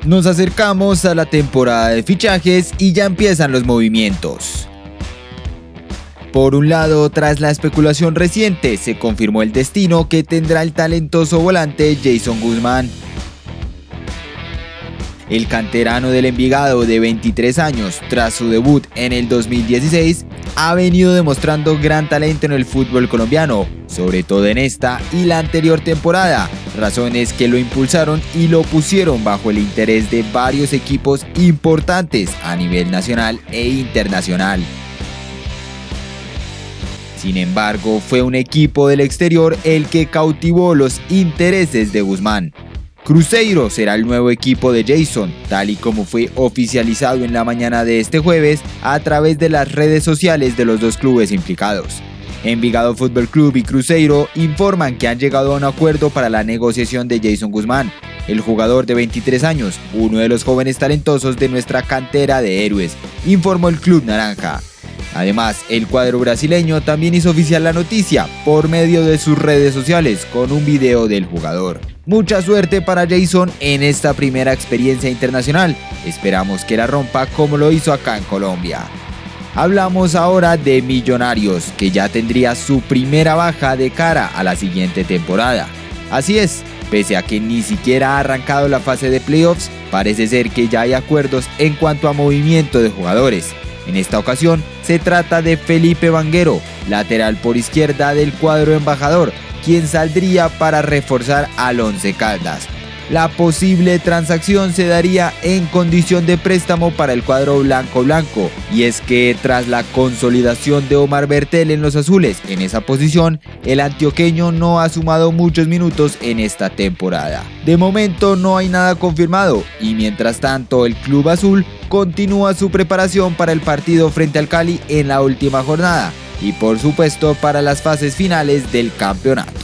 Nos acercamos a la temporada de fichajes y ya empiezan los movimientos. Por un lado, tras la especulación reciente, se confirmó el destino que tendrá el talentoso volante Jason Guzmán. El canterano del Envigado de 23 años, tras su debut en el 2016, ha venido demostrando gran talento en el fútbol colombiano, sobre todo en esta y la anterior temporada, razones que lo impulsaron y lo pusieron bajo el interés de varios equipos importantes a nivel nacional e internacional. Sin embargo, fue un equipo del exterior el que cautivó los intereses de Guzmán. Cruzeiro será el nuevo equipo de Jason, tal y como fue oficializado en la mañana de este jueves a través de las redes sociales de los dos clubes implicados. Envigado Fútbol Club y Cruzeiro informan que han llegado a un acuerdo para la negociación de Jason Guzmán, el jugador de 23 años, uno de los jóvenes talentosos de nuestra cantera de héroes, informó el Club Naranja. Además, el cuadro brasileño también hizo oficial la noticia por medio de sus redes sociales con un video del jugador. Mucha suerte para Jason en esta primera experiencia internacional. Esperamos que la rompa como lo hizo acá en Colombia. Hablamos ahora de Millonarios, que ya tendría su primera baja de cara a la siguiente temporada. Así es, pese a que ni siquiera ha arrancado la fase de playoffs, parece ser que ya hay acuerdos en cuanto a movimiento de jugadores. En esta ocasión se trata de Felipe Vanguero, lateral por izquierda del cuadro embajador, quien saldría para reforzar al Once Caldas. La posible transacción se daría en condición de préstamo para el cuadro blanco, y es que tras la consolidación de Omar Bertel en los azules en esa posición, el antioqueño no ha sumado muchos minutos en esta temporada. De momento no hay nada confirmado y mientras tanto el club azul continúa su preparación para el partido frente al Cali en la última jornada y por supuesto para las fases finales del campeonato.